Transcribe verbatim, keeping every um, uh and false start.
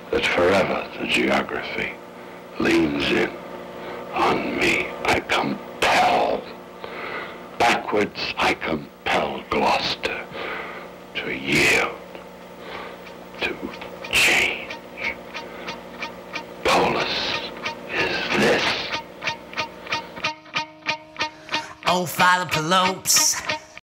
that forever the geography leans in on me. I compel, backwards I compel Gloucester to yield, to change. Polis is this. Oh, Father Pelopes,